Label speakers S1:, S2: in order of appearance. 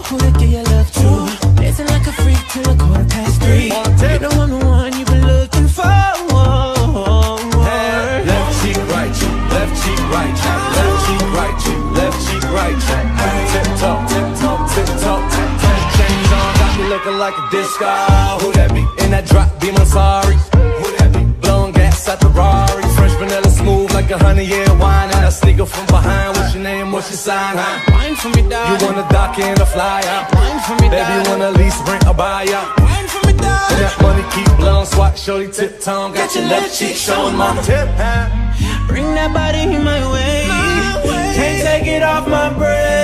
S1: who to give your love to. Dancing like a freak till 3:15. You know I'm the one you've been looking for.
S2: Left cheek, right cheek, left cheek, right cheek, left cheek, right cheek, left cheek, right cheek. Tip top, tip top, tip top, tip top. Chains on, got me looking like a disco. Who that be? In that drop, be my sorry. Who that be? Blowing gas at the Rari. Fresh vanilla smooth like a 100-year wine. And I sneak up from behind. What's your name? What's your sign? Huh?
S1: Wine for me, dog.
S2: You wanna dock in a fly out?
S1: Wine for me, dog.
S2: Baby, you wanna lease, rent, or buy out?
S1: Wine for me, dog.
S2: And that money keep blowing, swat, shorty, tip tongue. Got your left cheek showing my tip hand.
S1: Bring that body my way. Can't take it off my brain.